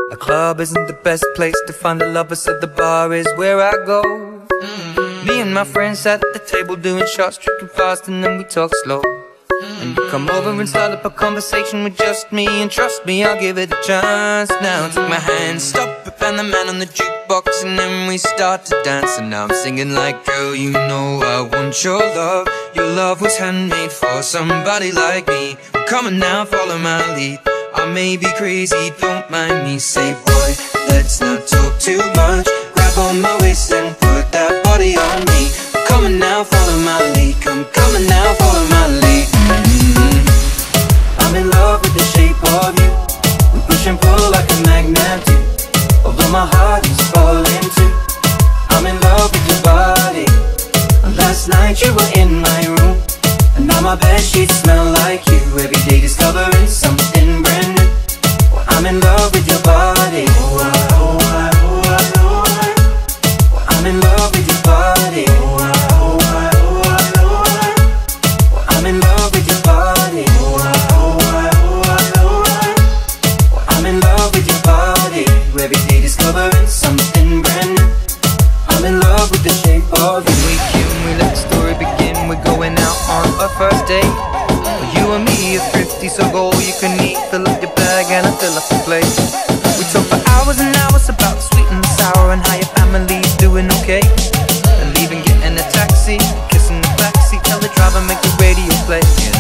A club isn't the best place to find a lover, so the bar is where I go. Me and my friends sat at the table doing shots, tripping fast, and then we talk slow. And you come over and start up a conversation with just me, and trust me, I'll give it a chance. Now take my hand, stop it, and the man on the jukebox, and then we start to dance. And now I'm singing like, girl, you know I want your love. Your love was handmade for somebody like me. Come on now, follow my lead. I may be crazy, don't mind me. Say, boy, let's not talk too much. Grab on my waist and put that body on me. Come on now, follow my lead. Come on now, follow my lead. I'm in love with the shape of you. We push and pull like a magnet do. Although my heart is falling too. I'm in love with your body. Last night you were in my room, and now my bedsheets smell like you. Every day discovering something brand new. Well, I'm in love with your body. I'm in love with your body. I'm in love with your body. I'm in love with your body. Every day discovering something brand new. I'm in love with the shape of you. We let the story begin. We're going out on our first date. You and me are thrifty, so go all you can eat. Fill up your bag and I fill up the plate. We talk for hours and hours about the sweet and the sour, and how your family's doing okay. And leaving, getting a taxi, kissing the backseat, tell the driver make the radio play.